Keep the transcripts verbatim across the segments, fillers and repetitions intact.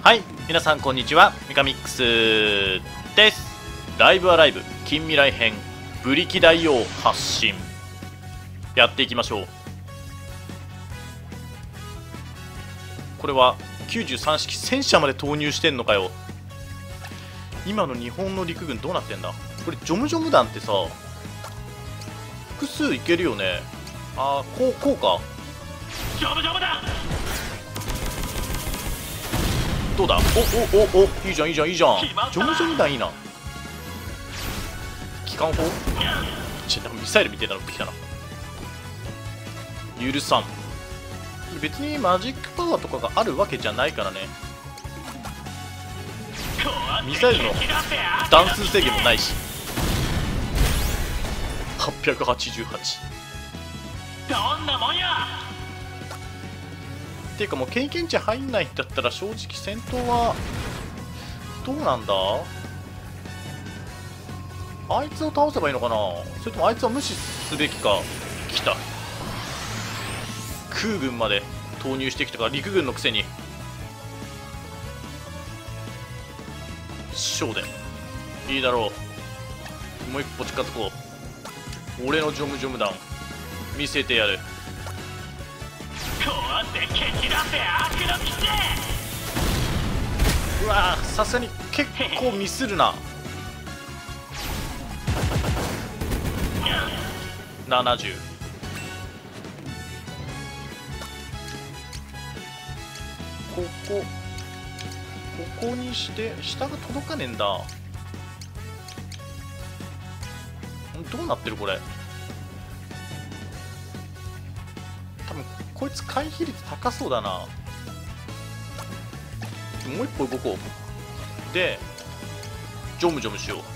はい、皆さんこんにちは、ミカミックスです。ライブアライブ近未来編ブリキ大王発進やっていきましょう。これはきゅうじゅうさん式戦車まで投入してんのかよ。今の日本の陸軍どうなってんだ。これジョムジョム弾ってさ複数いけるよね。あー、こうこうか。 ジョムジョム弾どうだ。おおおお、いいじゃんいいじゃんいいじゃん。ジョムジョム弾いいな。機関砲ちょなんかミサイルみたいなのってきたな。許さん。別にマジックパワーとかがあるわけじゃないからね。ミサイルの弾数制限もないし。はっぴゃくはちじゅうはち。 どんなもんや。 っていうかもう経験値入んないんだったら正直戦闘はどうなんだ。あいつを倒せばいいのかな、それともあいつは無視すべきか。来た、空軍まで投入してきたから陸軍のくせに。小でいいだろう。もう一歩近づこう。俺のジョムジョム弾見せてやる。うわー、さすがに結構ミスるな。ななじゅう。ここここにして下が届かねえんだ。どうなってるこれ。多分こいつ回避率高そうだな。もう一歩動こう。でジョムジョムしよう。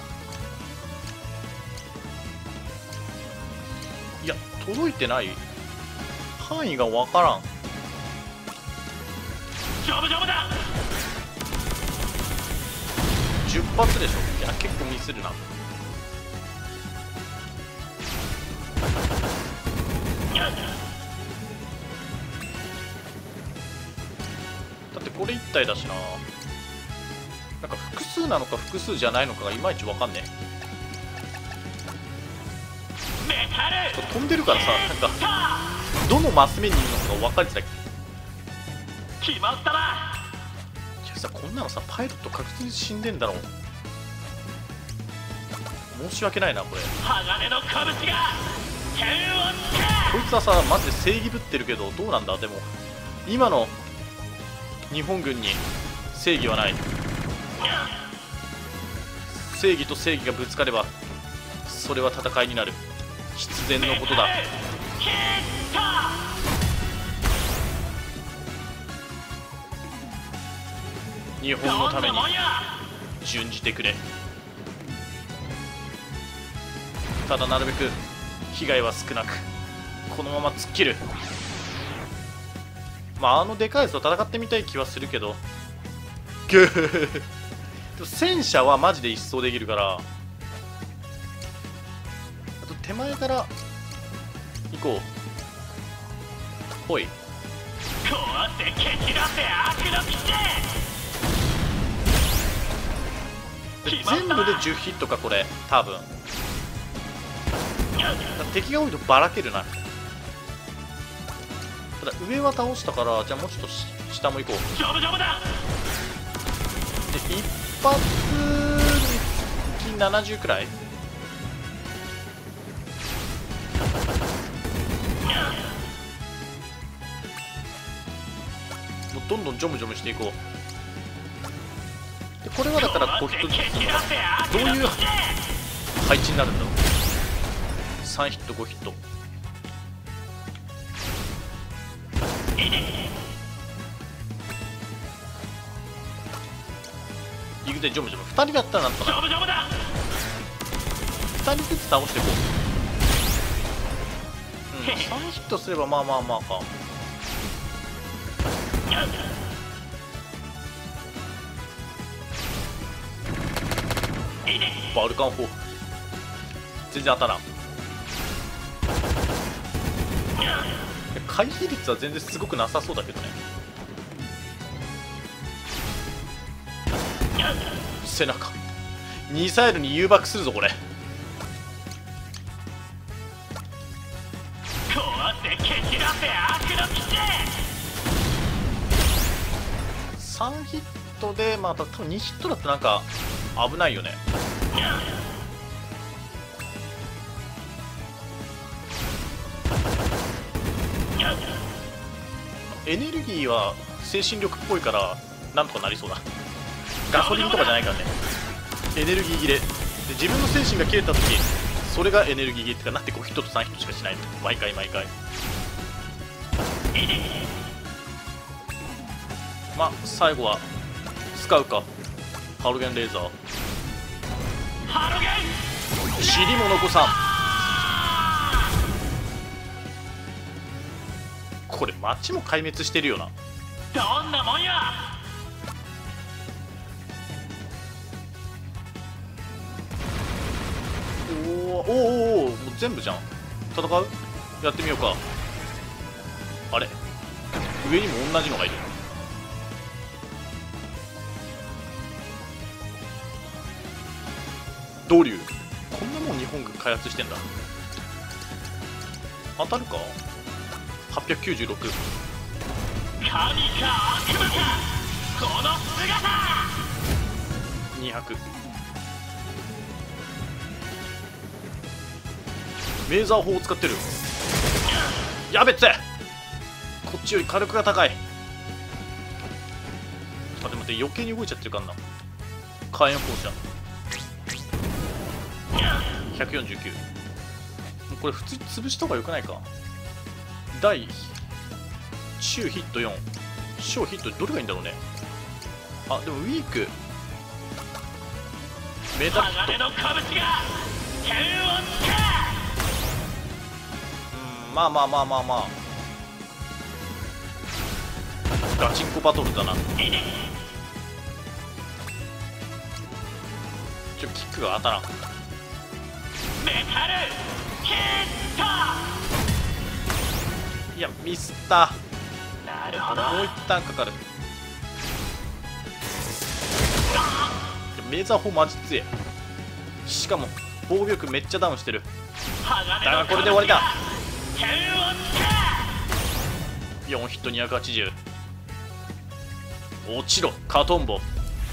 いや届いてない。範囲が分からん。 ジョムジョムだ。 じゅっ発でしょ。いや結構ミスるな。だってこれいったいだしな。なんか複数なのか複数じゃないのかがいまいち分かんねえ。ちょっと飛んでるからさ、なんかどのマス目にいるのかが分かりづらい。 決まったな。 いやさ、こんなのさパイロット確実に死んでんだろう。申し訳ないなこれ。 鋼の拳が剣をこいつはさマジで正義ぶってるけどどうなんだ。でも今の日本軍に正義はない。正義と正義がぶつかればそれは戦いになる。必然のことだ。日本のために準じてくれ。ただなるべく被害は少なくこのまま突っ切る。まああのでかいやつと戦ってみたい気はするけどグーでも戦車はマジで一掃できるから。あと手前から行こう。ほい。全部でじゅうヒットかこれ多分。敵が多いとばらけるな。ただ上は倒したからじゃあもうちょっと下も行こう。で一発につきななじゅうくらい。もうどんどんジョムジョムしていこう。でこれはだからごヒットずつどういう配置になるんだろう。さんヒットごヒット。いくぜジョムジョム。ふたりだったらなんとかな。ふたりずつ倒していこう。うん、さんヒットすればまあまあまあか。バルカン砲全然当たらん。回避率は全然すごくなさそうだけどね。 背中ミサイルに誘爆するぞこれ。さんヒットでまあ多分にヒットだとなんか危ないよね。エネルギーは精神力っぽいからなんとかなりそうだ。ガソリンとかじゃないからね。エネルギー切れで自分の精神が切れた時それがエネルギー切れってかなってごヒットとさんヒットしかしないの毎回毎回。まあ最後は使うか。ハロゲンレーザー尻も残さん。これ街も壊滅してるよな。 どんなもんや。 おーおーおー、もう全部じゃん。戦うやってみようか。あれ上にも同じのがいる。ドリューこんなもん日本軍開発してんだ。当たるか。はっぴゃくきゅうじゅうろく。 神か悪魔かこの姿。 にひゃく。メーザー砲を使ってる。やべっぜこっちより火力が高い。あでも待って余計に動いちゃってるからな。火炎放射ひゃくよんじゅうきゅう。これ普通に潰した方がよくないか。大中ヒットよん小ヒットどれがいいんだろうね。あでもウィークメタルヒット。 鋼の拳が剣をつけ。 うんまあまあまあまあまあガチンコバトルだな。ちょキックが当たらん。 メタルヒッいやミスった。 ト。なるほど。 もう一旦かかる。メーザー砲マジ強え。しかも防御力めっちゃダウンしてる。だがこれで終わりだ。 剣をつよんヒットにひゃくはちじゅう。落ちろカトンボ。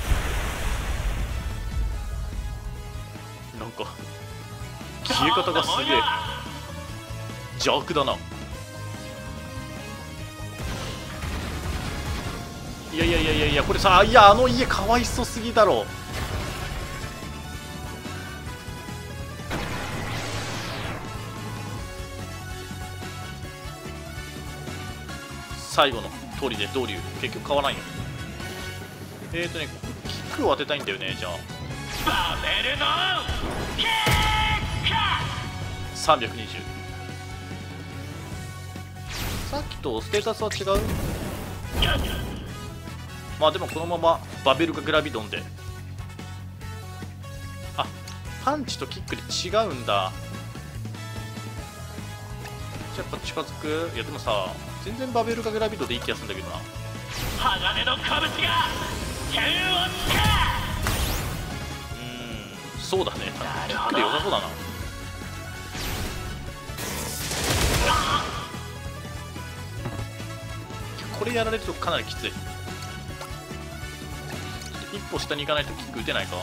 なんかけ。 消え方がすげえ邪悪だな。いやいやいやいやいやこれさ、いやあの家かわいそすぎだろ。最後の通りでドリュー結局買わないよ。えーとねキックを当てたいんだよね。じゃあバベルのキッさんびゃくにじゅう。さっきとステータスは違う。まあでもこのままバベルかグラビドンで。あパンチとキックで違うんだ。じゃあやっぱ近づく。いやでもさ全然バベルかグラビドンでいい気がするんだけどな。 鋼の拳が剣をつうーんそうだね。キックで良さそうだな。これやられるとかなりきつい。一歩下に行かないとキック打てないか。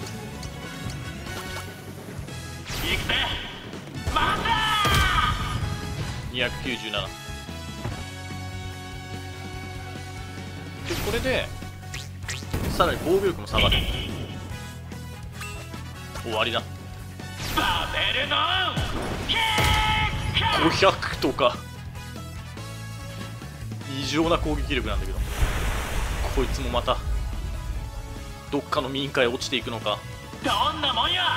け。行くぜマザにひゃくきゅうじゅうななでこれでさらに防御力も下がる。終わりだ。 ーバベルのキック。 ごひゃくとか異常な攻撃力なんだけど、こいつもまたどっかの民家へ落ちていくのか。 どんなもんや。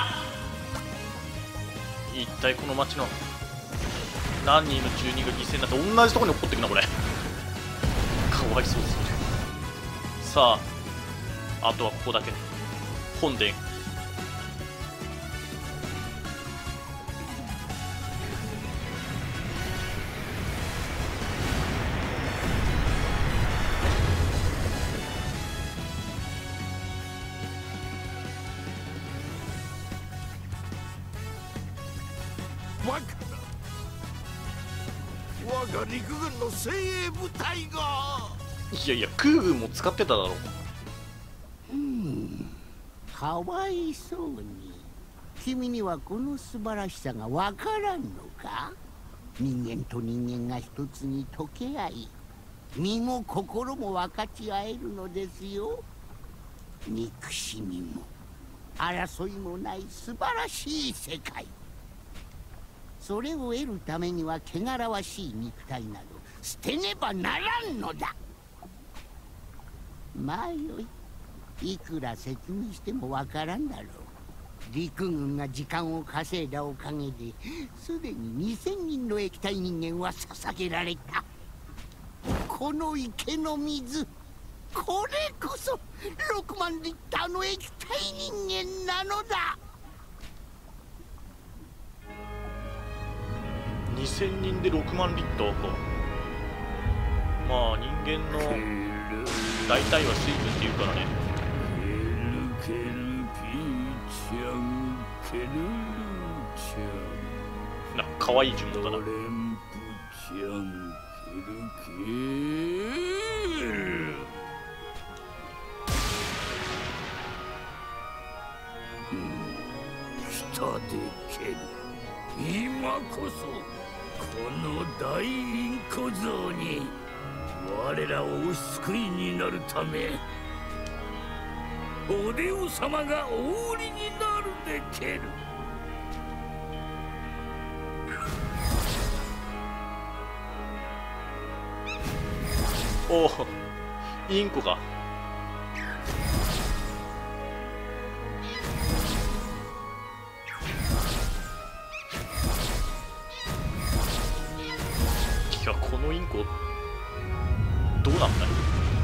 一体この町の何人の住人が犠牲になって同じところに起こっていくなこれ。かわいそうすぎる。さああとはここだけ本殿。 が陸軍の精鋭部隊が。 いやいや空軍も使ってただろ。 うんかわいそうに。君にはこの素晴らしさがわからんのか。人間と人間が一つに溶け合い、身も心も分かち合えるのですよ。憎しみも争いもない素晴らしい世界。それを得るためには汚らわしい肉体など捨てねばならんのだ。まあよい、いくら説明してもわからんだろう。陸軍が時間を稼いだおかげですでににせんにんの液体人間は捧げられた。この池の水、これこそろくまんリッターの液体人間なのだ。 にせんにんでろくまんリッターか。まあ人間の大体は水分っていうからね。 ケルケルピーちゃん、ケルルちゃん、 なかわいい呪文だな。 レンプちゃん、ケルケル。下で蹴る。今こそこの大インコ像に我らをお救いになるため、おデオ様がお売りになるでける。 おおインコか。いやこのインコどうなんだい。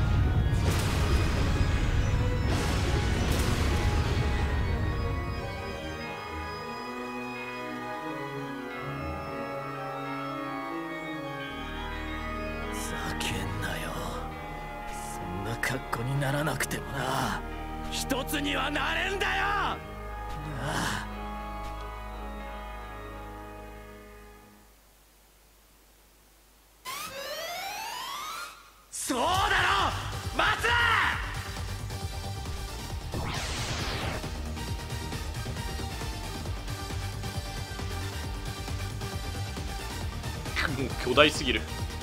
ざけんなよ。そんな格好にならなくてもな、一つにはなれんだよ。ああ、そうだろ松田。 もう巨大すぎる。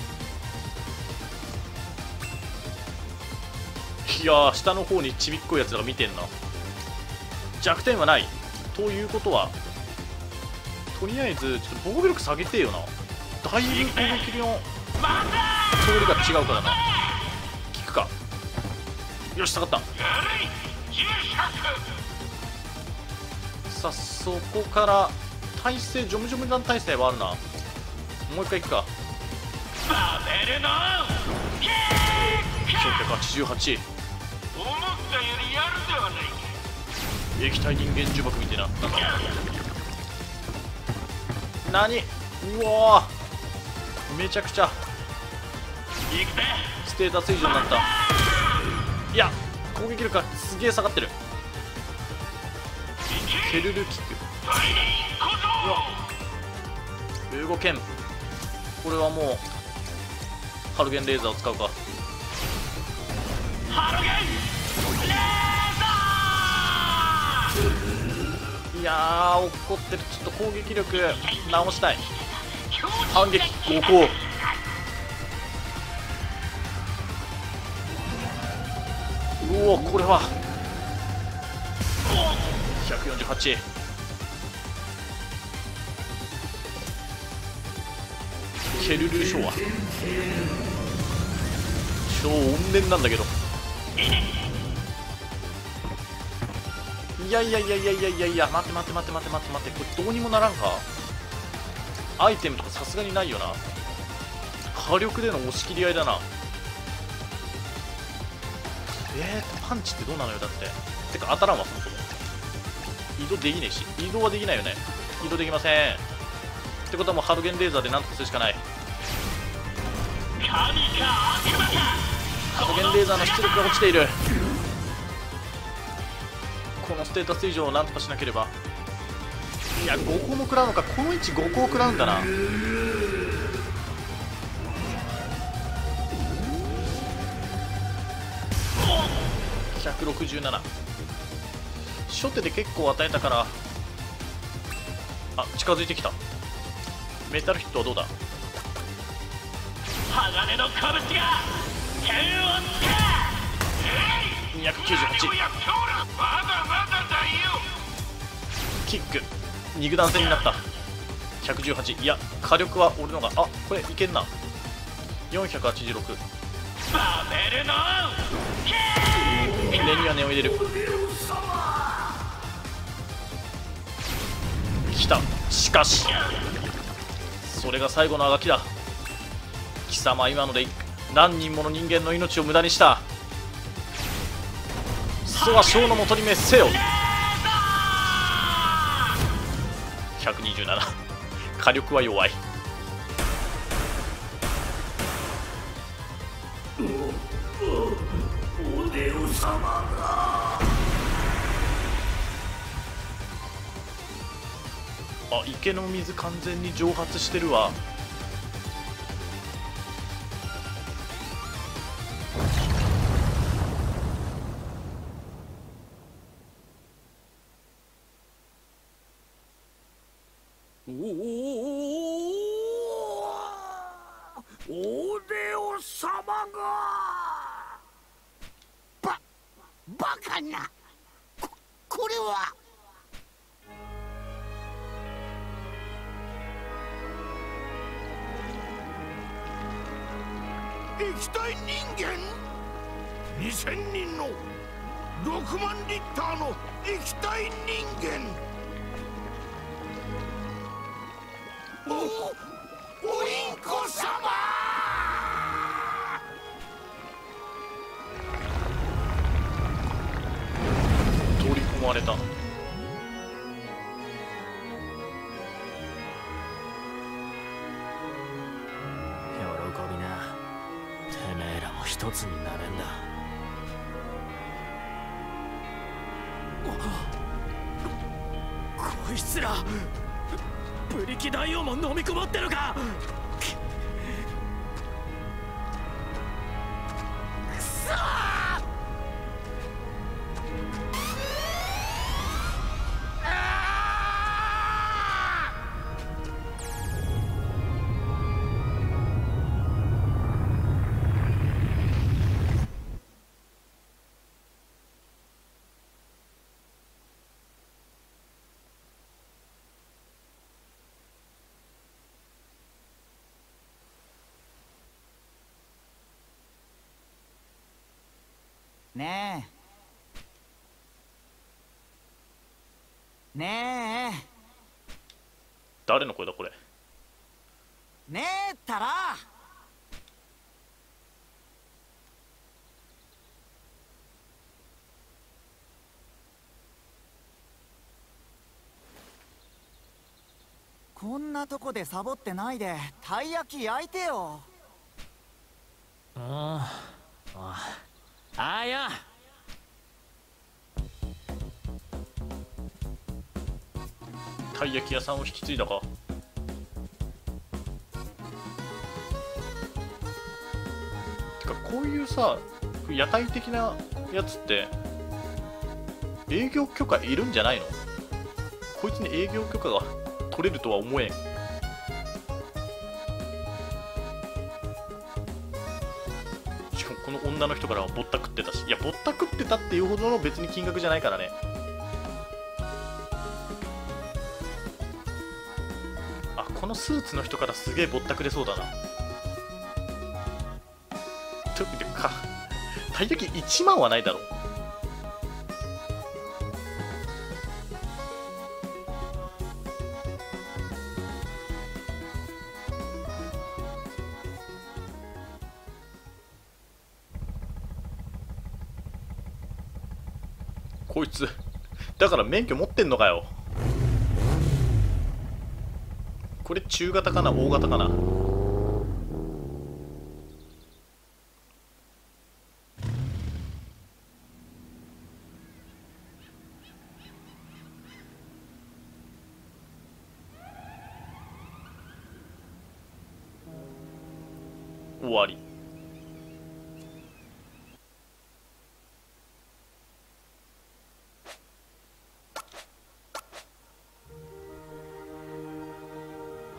いやー下の方にちびっこいやつらが見てんな。弱点はないということは、とりあえずちょっと防御力下げてえよな。だいぶ攻撃の通りが違うからな。効くか。よし下がった。さあそこから耐性ジョムジョム弾耐性はあるな。もう一回いくか。 バベルのひゃくはちじゅうはち。 思ったよりやるではないか。 液体人間呪縛みたいな。何うわーめちゃくちゃ行くぜ。 ステータス以上になった。いや攻撃力がすげえ下がってる。ケルルキック。うわ動けん。これはもうハルゲンレーザーを使うか。 ハルゲンレーザー。 いやー怒ってる。ちょっと攻撃力直したい。反撃ごこう。うおこれはひゃくよんじゅうはち。ケルル昭和超怨念なんだけど。いやいやいやいやいやいやいや待って待って待って待って待って待って、これどうにもならんか。アイテムとかさすがにないよな。火力での押し切り合いだな。えーとパンチってどうなのよ。だっててか当たらんわ。そもそも移動できねえし。移動はできないよね。移動できませんってことはもうハルゲンレーザーでなんとかするしかない。 神か悪魔か。 ハルゲンレーザーの出力が落ちている。このステータス以上をなんとかしなければ。いやごこうも食らうのか。この位置ごこう食らうんだな。 ひゃくろくじゅうなな。初手で結構与えたから。あ、近づいてきた。メタルヒットはどうだ。 鋼の拳が剣をつけ。 にひゃくきゅうじゅうはち。 まだまだだよ。 キック肉弾戦になった。ひゃくじゅうはち。いや火力は俺のが、あ、これいけんな。よんひゃくはちじゅうろく。 バベルの根には根を入れる。来た。しかしそれが最後のあがきだ。貴様今ので何人もの人間の命を無駄にした。そは将のもとに滅せよ。ひゃくにじゅうなな。火力は弱い。 おデオ様が。 あ、池の水完全に蒸発してるわ。 おおデオ様が。 ババカな。ここれは。 液体人間。にせんにんのろくまんリッターの液体人間。おおインコ様。 取り込まれた。 喜びな。てめえらも一つになれんだ。こいつらブリキ大王も飲み込まってるか。くそー。 ねえねえ誰の声だこれ。 ねえったら。こんなとこでサボってないでたい焼き焼いてよ。 ああああや。 たい焼き屋さんを引き継いだか。てかこういうさ屋台的なやつって営業許可いるんじゃないの。こいつに営業許可が取れるとは思えん。しかもこの女の人からはぼったくってたし、いやぼったくってたっていうほどの別に金額じゃないからね。あ、このスーツの人からすげえぼったくれそうだな。というかたい焼きいちまんはないだろう。こいつだから免許持ってんのかよ。これ中型かな大型かな。終わり。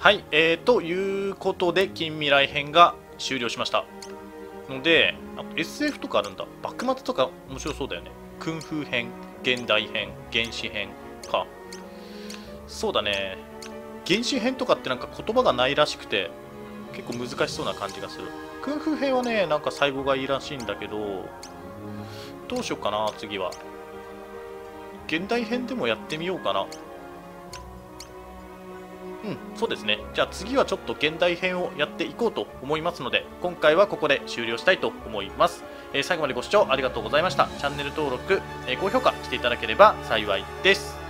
はい、えー、ということで近未来編が終了しましたので、あ エスエフ とかあるんだ。幕末とか面白そうだよね。クンフー編、現代編、原始編か。そうだね、原始編とかってなんか言葉がないらしくて結構難しそうな感じがする。クンフー編はね、なんか最後がいいらしいんだけど、どうしようかな。次は現代編でもやってみようかな。うん、そうですね。じゃあ次はちょっと現代編をやっていこうと思いますので、今回はここで終了したいと思います。えー、最後までご視聴ありがとうございました。チャンネル登録、えー、高評価していただければ幸いです。